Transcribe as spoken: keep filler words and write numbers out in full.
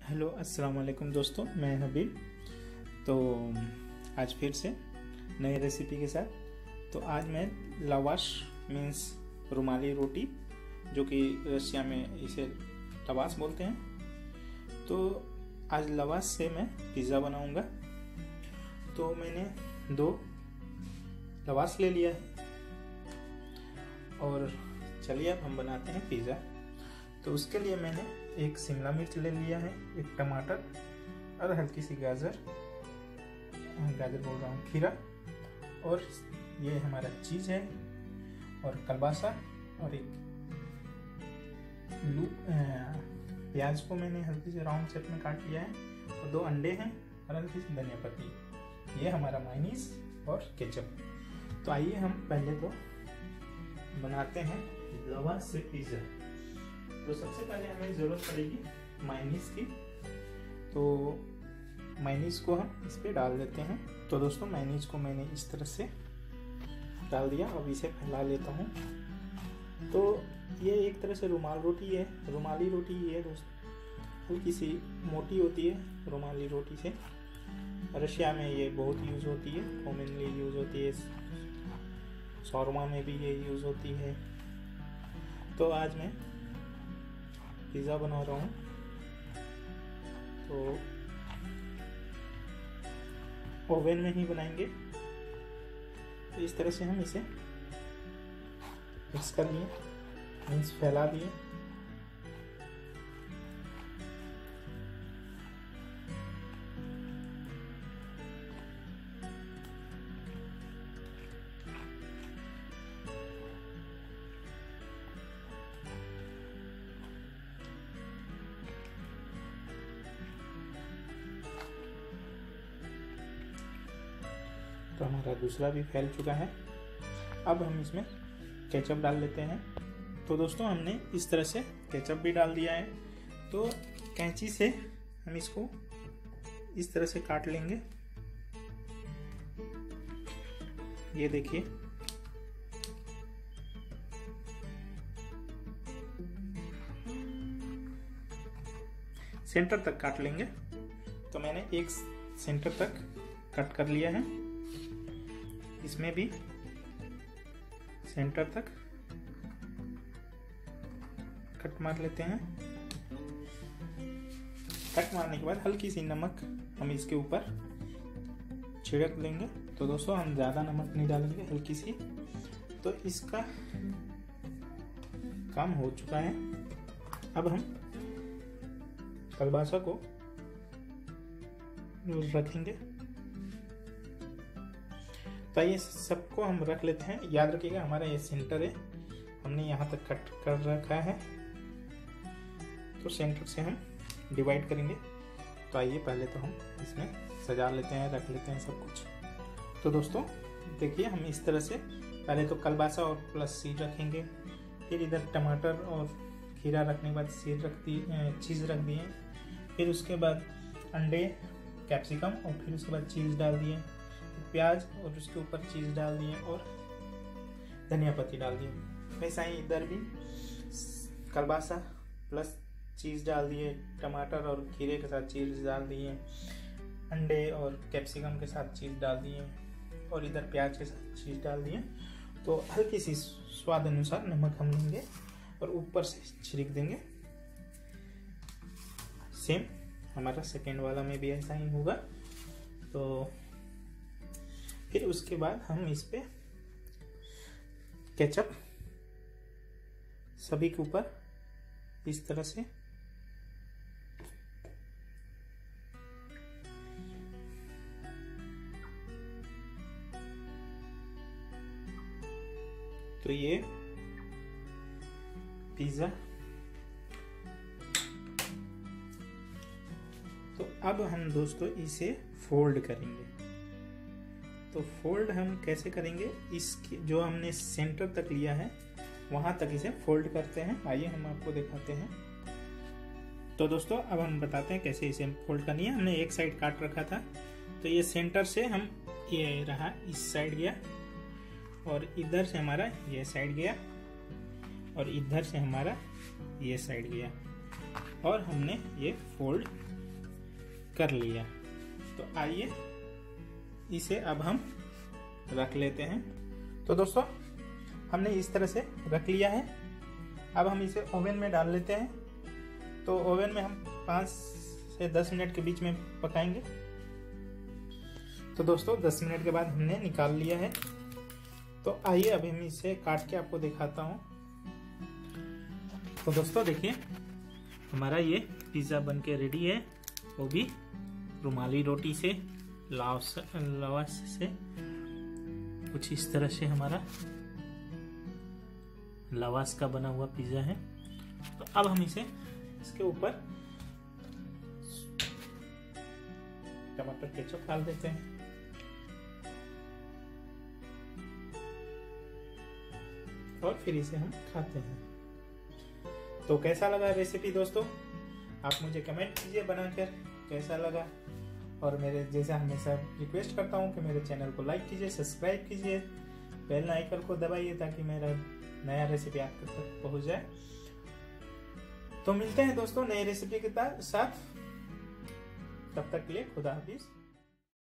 Hello अस्सलाम वालेकुम दोस्तों, मैं हबीब। तो आज फिर से नई रेसिपी के साथ। तो आज मैं लवाश मीन्स रुमाली रोटी, जो कि रशिया में इसे लवाश बोलते हैं, तो आज लवाश से मैं पिज़्ज़ा बनाऊंगा। तो मैंने दो लवाश ले लिया है और चलिए अब हम बनाते हैं पिज़्ज़ा। तो उसके लिए मैंने एक शिमला मिर्च ले लिया है, एक टमाटर और हल्की सी गाजर गाजर बोल रहा हूँ खीरा, और ये हमारा चीज़ है और कलबासा, और एक लू प्याज को मैंने हल्की से राउंड शेप में काट लिया है, और दो अंडे हैं और हल्की सी धनिया पत्ती। ये हमारा मायोनीज और केचप। तो आइए हम पहले तो बनाते हैं लवाश से पिज़्ज़ा। तो सबसे पहले हमें ज़रूरत पड़ेगी मायोनीज की। तो मायोनीज को हम इस पे डाल देते हैं। तो दोस्तों, मायोनीज को मैंने इस तरह से डाल दिया। अब इसे फैला लेता हूँ। तो ये एक तरह से रुमाल रोटी है, रुमाली रोटी है दोस्तों, हल्की सी मोटी होती है रुमाली रोटी से। रशिया में ये बहुत यूज़ होती है, कॉमनली यूज़ होती है, शौरमा में भी ये यूज़ होती है। तो आज मैं पिज़्ज़ा बना रहा हूँ। तो ओवन में ही बनाएंगे। तो इस तरह से हम इसे मिक्स कर लिए, मीन्स फैला दिए। तो हमारा दूसरा भी फैल चुका है। अब हम इसमें केचप डाल लेते हैं। तो दोस्तों, हमने इस तरह से केचप भी डाल दिया है। तो कैंची से हम इसको इस तरह से काट लेंगे। ये देखिए, सेंटर तक काट लेंगे। तो मैंने एक सेंटर तक कट कर लिया है। इसमें भी सेंटर तक कट मार लेते हैं। कट मारने के बाद हल्की सी नमक हम इसके ऊपर छिड़क देंगे। तो दोस्तों, हम ज़्यादा नमक नहीं डालेंगे, हल्की सी। तो इसका काम हो चुका है। अब हम कलबासा को रखेंगे। तो ये सबको हम रख लेते हैं। याद रखिएगा, हमारा ये सेंटर है, हमने यहाँ तक कट कर रखा है। तो सेंटर से हम डिवाइड करेंगे। तो आइए पहले तो हम इसमें सजा लेते हैं, रख लेते हैं सब कुछ। तो दोस्तों देखिए, हम इस तरह से पहले तो कलबासा और प्लस सीड रखेंगे, फिर इधर टमाटर और खीरा रखने के बाद सीड रख दी, चीज़ रख दिए, फिर उसके बाद अंडे, कैप्सिकम, और फिर उसके बाद चीज़ डाल दिए, प्याज और उसके ऊपर चीज़ डाल दिए और धनिया पत्ती डाल दिए। वैसा ही इधर भी कलबासा प्लस चीज़ डाल दिए, टमाटर और खीरे के साथ चीज़ डाल दिए, अंडे और कैप्सिकम के साथ चीज़ डाल दिए, और इधर प्याज के साथ चीज़ डाल दिए। तो हल्की सी स्वाद अनुसार नमक हम लेंगे और ऊपर से छिड़क देंगे। सेम हमारा सेकेंड वाला में भी ऐसा ही होगा। तो फिर उसके बाद हम इस पे केचप सभी के ऊपर इस तरह से तो ये पिज़्ज़ा। तो अब हम दोस्तों इसे फोल्ड करेंगे। तो फोल्ड हम कैसे करेंगे, इसकी जो हमने सेंटर तक लिया है वहां तक इसे फोल्ड करते हैं। आइए हम आपको दिखाते हैं। तो दोस्तों, अब हम बताते हैं कैसे इसे फोल्ड करनी है। हमने एक साइड काट रखा था, तो ये सेंटर से हम ये रहा इस साइड गया, और इधर से हमारा ये साइड गया, और इधर से हमारा ये साइड गया। और हमने ये फोल्ड कर लिया। तो आइए इसे अब हम रख लेते हैं। तो दोस्तों हमने इस तरह से रख लिया है। अब हम इसे ओवन में डाल लेते हैं। तो ओवन में हम पाँच से दस मिनट के बीच में पकाएंगे। तो दोस्तों दस मिनट के बाद हमने निकाल लिया है। तो आइए अभी हम इसे काट के आपको दिखाता हूँ। तो दोस्तों देखिए हमारा ये पिज़्ज़ा बन के रेडी है, वो भी रुमाली रोटी से, लावाश लावाश से। कुछ इस तरह से हमारा लावाश का बना हुआ पिज़्ज़ा है। तो अब हम इसे इसके ऊपर टमाटर केचप डाल देते हैं। और फिर इसे हम खाते हैं। तो कैसा लगा रेसिपी दोस्तों, आप मुझे कमेंट कीजिए बनाकर कैसा लगा। और मेरे जैसा हमेशा रिक्वेस्ट करता हूँ कि मेरे चैनल को लाइक कीजिए, सब्सक्राइब कीजिए, बेल आइकन को दबाइए ताकि मेरा नया रेसिपी आपके तक पहुँच जाए। तो मिलते हैं दोस्तों नई रेसिपी के साथ। तब तक के लिए खुदा हाफिज।